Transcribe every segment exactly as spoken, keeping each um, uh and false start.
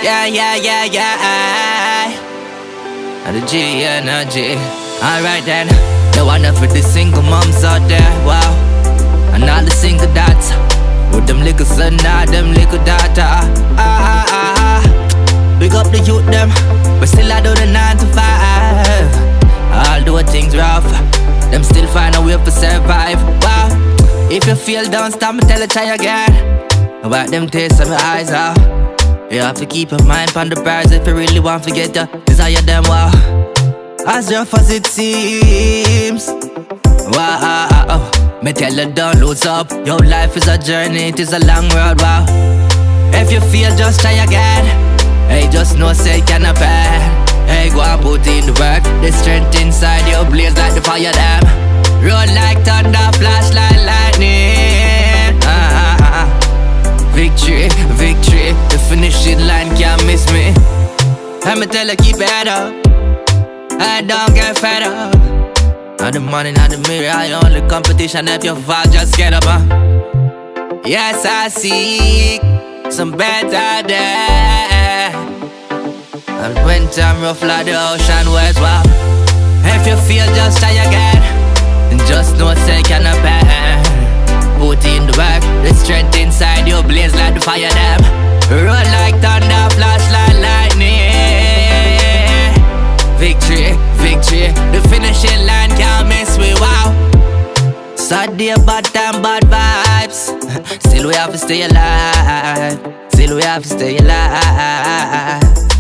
Yeah, yeah, yeah, yeah. And the G, Energy. Alright then. No one for the single moms out there, wow. And all the single dads with them little son, now them little daughter. Ah, ah, ah, ah. Big up the youth them, but still I do the nine to five. Although things rough, them still find a way to survive. Wow. If you feel down, stop me, tell you try again. About them taste of my eyes out. You have to keep your mind on the prize if you really want to get the desire them, wow. As rough as it seems, wow. Me tell you don't lose up. Your life is a journey, it is a long road, wow. If you feel, just try again. Hey, just know say it cannot bad. Hey, go and put in the work. The strength inside you blaze like the fire them. Roll like thunder, flash like lightning. ah, ah, ah. Victory, victory. The finishing line can't miss me. Let me tell you, keep your head up. I don't get fed up. Not the money, not the mirror, I only competition. If you fall, just get up, huh? Yes, I seek some better days. And when time rough like the ocean waves, wow. If you feel, just try again. And just know say cannot bend. Put in the work, the strength inside you blaze like the fire them. Roll like thunder, flash like lightning. Victory, victory, the finishing line can't miss we, wow. Sad day, bad time, bad vibes. Still we have to stay alive. Still we have to stay alive.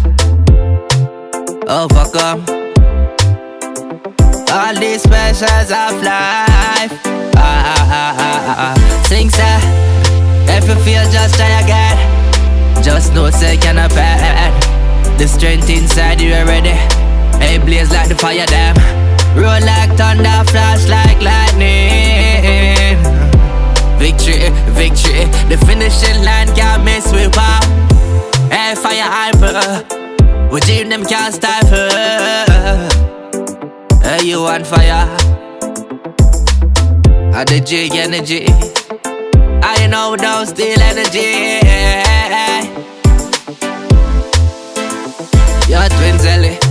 Overcome all these pressures of life. Ah, ah, ah, ah, ah. Sing say, if you feel, just try again. Just know say cannot bad. The strength inside you already. Hey, blaze like the fire them. Roll like thunder, flash like lightning. Victory, victory. The finishing line can't miss we, wow. Hey, fire hyper. We dream them can't stifle. Hey, you on fire. I the G energy. I know don't steal energy. Your twin zelly.